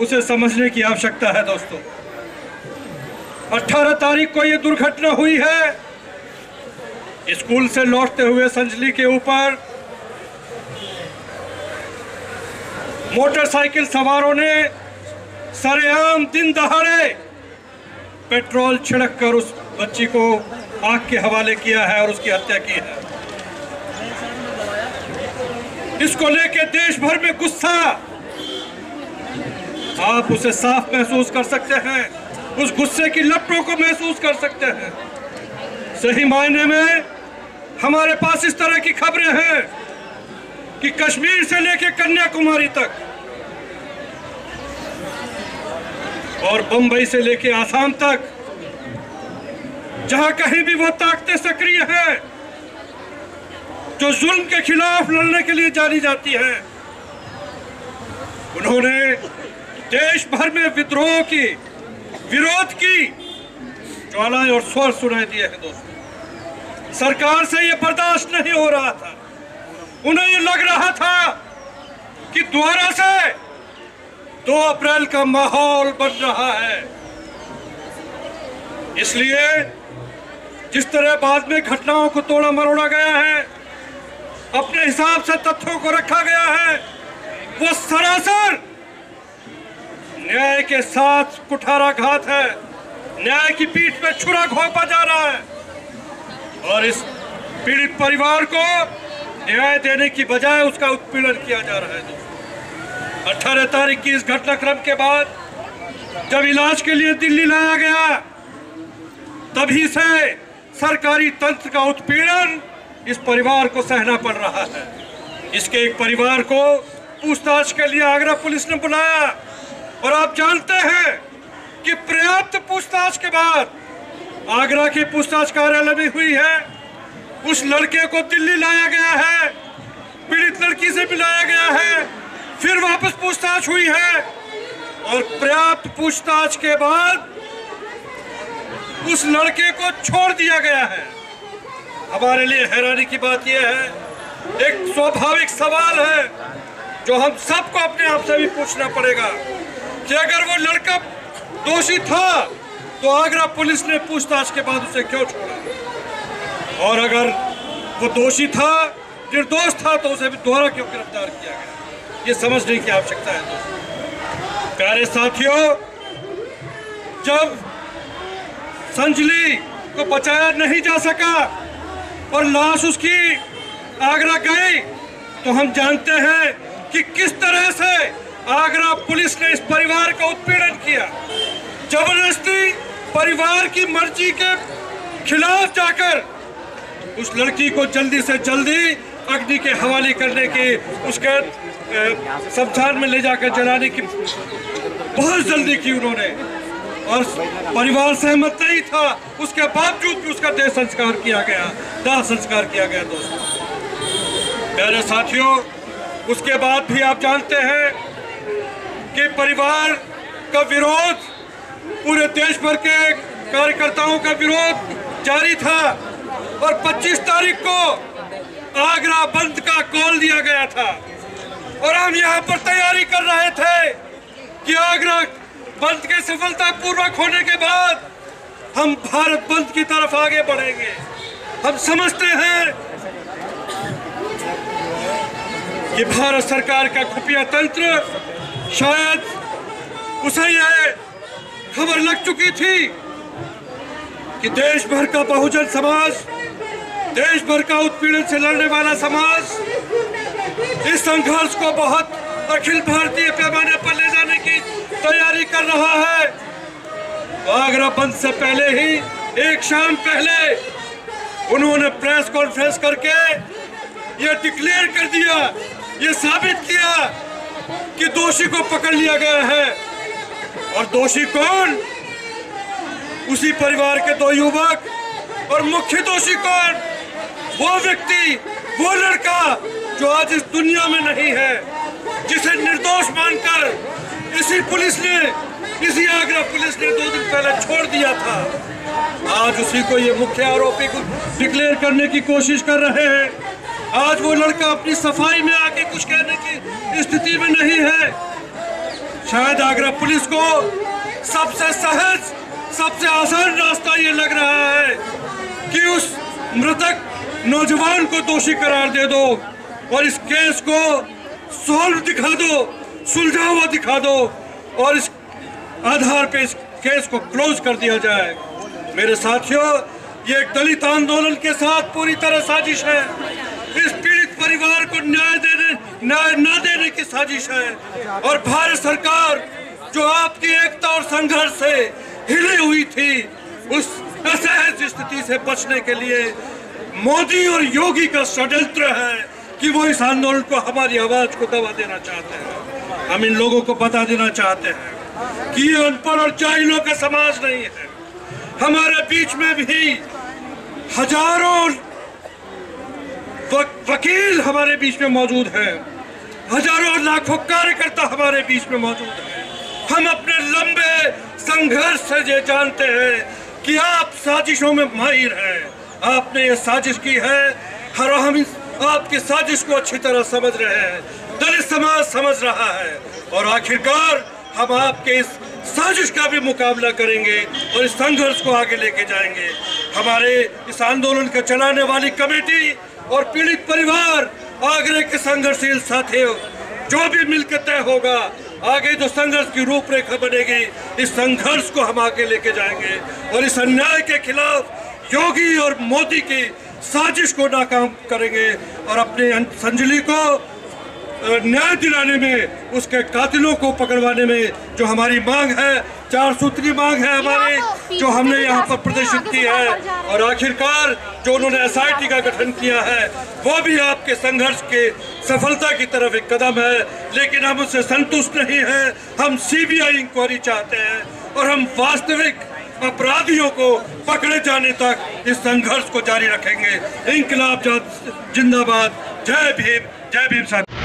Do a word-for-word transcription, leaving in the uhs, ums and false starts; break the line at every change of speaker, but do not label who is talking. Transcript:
उसे समझने की आवश्यकता है दोस्तों। अठारह तारीख को यह दुर्घटना हुई है। स्कूल से लौटते हुए संजली के ऊपर मोटरसाइकिल सवारों ने सरेआम दिन दहाड़े पेट्रोल छिड़क कर उस बच्ची को आग के हवाले किया है और उसकी हत्या की है। इसको लेके देश भर में गुस्सा आप उसे साफ महसूस कर सकते हैं, उस गुस्से की लपटों को महसूस कर सकते हैं। सही मायने में हमारे पास इस तरह की खबरें हैं कि कश्मीर से लेकर कन्याकुमारी तक और बंबई से लेकर आसाम तक जहां कहीं भी वो ताकतें सक्रिय हैं जो जुल्म के खिलाफ लड़ने के लिए जानी जाती हैं, उन्होंने देश भर में विद्रोह की, विरोध की ज्वालाएं और स्वर सुनाई दिए हैं दोस्तों। सरकार से ये बर्दाश्त नहीं हो रहा था। उन्हें ये लग रहा था कि दोबारा से दो अप्रैल का माहौल बन रहा है। इसलिए जिस तरह बाद में घटनाओं को तोड़ा मरोड़ा गया है, अपने हिसाब से तथ्यों को रखा गया है, वो सरासर न्याय के साथ कुठाराघात है। न्याय की पीठ पे छुरा घोंपा जा रहा है और इस पीड़ित परिवार को न्याय देने की बजाय उसका उत्पीड़न किया जा रहा है। अठारह तारीख की इस घटनाक्रम के बाद जब इलाज के लिए दिल्ली लाया गया, तभी से सरकारी तंत्र का उत्पीड़न इस परिवार को सहना पड़ रहा है। इसके एक परिवार को पूछताछ के लिए आगरा पुलिस ने बुलाया और आप जानते हैं कि पर्याप्त पूछताछ के बाद आगरा की पूछताछ कार्यालय में हुई है। उस लड़के को दिल्ली लाया गया है, पीड़ित लड़की से मिलाया गया है, फिर वापस पूछताछ हुई है और पर्याप्त पूछताछ के बाद उस लड़के को छोड़ दिया गया है। हमारे लिए हैरानी की बात यह है, एक स्वाभाविक सवाल है जो हम सबको अपने आप से भी पूछना पड़ेगा कि अगर वो लड़का दोषी था तो आगरा पुलिस ने पूछताछ के बाद उसे क्यों छोड़ा, और अगर वो दोषी था, निर्दोष था, तो उसे भी दोबारा क्यों गिरफ्तार किया गया। ये समझने की आवश्यकता है दोस्तों। प्यारे साथियों, जब संजली को बचाया नहीं जा सका और लाश उसकी आगरा गई, तो हम जानते हैं कि किस तरह से आगरा पुलिस ने इस परिवार का उत्पीड़न किया। जबरदस्ती परिवार की मर्जी के खिलाफ जाकर उस लड़की को जल्दी से जल्दी अग्नि के हवाले करने की, उसके शमशान में ले जाकर जलाने की बहुत जल्दी की उन्होंने, और परिवार सहमत नहीं था। उसके बावजूद भी उसका देह संस्कार किया गया, दाह संस्कार किया गया दोस्तों। प्यारे साथियों, उसके बाद भी आप जानते हैं कि परिवार का विरोध, पूरे देश भर के कार्यकर्ताओं का विरोध जारी था और पच्चीस तारीख को आगरा बंद का कॉल दिया गया था और हम यहाँ पर तैयारी कर रहे थे कि आगरा बंद के सफलतापूर्वक होने के बाद हम भारत बंद की तरफ आगे बढ़ेंगे। हम समझते हैं कि भारत सरकार का खुफिया तंत्र, शायद उसे यह खबर लग चुकी थी कि देश भर का बहुजन समाज, देश भर का उत्पीड़न से लड़ने वाला समाज इस संघर्ष को बहुत अखिल भारतीय पैमाने पर ले जाने की तैयारी कर रहा है। आगरा बंद से पहले ही, एक शाम पहले, उन्होंने प्रेस कॉन्फ्रेंस करके यह डिक्लेयर कर दिया, यह साबित किया कि दोषी को पकड़ लिया गया है। और दोषी कौन? उसी परिवार के दो युवक, और मुख्य दोषी कौन? वो व्यक्ति, वो लड़का जो आज इस दुनिया में नहीं है, जिसे निर्दोष मानकर इसी पुलिस ने, इसी आगरा पुलिस ने दो दिन पहले छोड़ दिया था। आज उसी को ये मुख्य आरोपी को डिक्लेयर करने की कोशिश कर रहे हैं। आज वो लड़का अपनी सफाई में आके कुछ कहने की स्थिति में नहीं है। शायद आगरा पुलिस को सबसे सहज, सबसे आसान रास्ता ये लग रहा है कि उस मृतक नौजवान को दोषी करार दे दो और इस केस को सॉल्व दिखा दो, सुलझा हुआ दिखा दो और इस आधार पे इस केस को क्लोज कर दिया जाए। मेरे साथियों, ये एक दलित आंदोलन के साथ पूरी तरह साजिश है। इस पीड़ित परिवार को न्याय देने न्याय न देने की साजिश है और भारत सरकार जो आपकी एकता और संघर्ष से हिली हुई थी, उस असहज स्थिति से बचने के लिए मोदी और योगी का षड्यंत्र है कि वो इस आंदोलन को, हमारी आवाज को दबा देना चाहते हैं। हम इन लोगों को बता देना चाहते हैं कि ये अनपढ़ और जाहिलों का समाज नहीं है। हमारे बीच में भी हजारों वकील हमारे बीच में मौजूद हैं, हजारों लाखों कार्यकर्ता हमारे बीच में मौजूद हैं। हम अपने लंबे संघर्ष से ये जानते हैं कि आप साजिशों में माहिर हैं। आपने ये साजिश की है, हर हम आपकी साजिश को अच्छी तरह समझ रहे हैं, दलित समाज समझ रहा है और आखिरकार हम आपके इस साजिश का भी मुकाबला करेंगे और इस संघर्ष को आगे लेके जाएंगे। हमारे इस आंदोलन को चलाने वाली कमेटी और पीड़ित परिवार, आगरे के संघर्षशील साथियों, जो भी मिलकर तय होगा, आगे जो संघर्ष की रूपरेखा बनेगी, इस संघर्ष को हम आगे लेके जाएंगे और इस अन्याय के खिलाफ योगी और मोदी की साजिश को नाकाम करेंगे और अपने संजली को न्याय दिलाने में, उसके कातिलों को पकड़वाने में जो हमारी मांग है, चार सूत्री मांग है हमारी, जो हमने यहाँ पर प्रदर्शित की है और आखिरकार जो उन्होंने एस आई टी का गठन किया है, वो भी आपके संघर्ष के सफलता की तरफ एक कदम है। लेकिन हम उससे संतुष्ट नहीं हैं, हम सी बी आई इंक्वायरी चाहते हैं और हम वास्तविक अपराधियों को पकड़े जाने तक इस संघर्ष को जारी रखेंगे। इंकलाब जिंदाबाद, जय भीम, जय भीम साहब।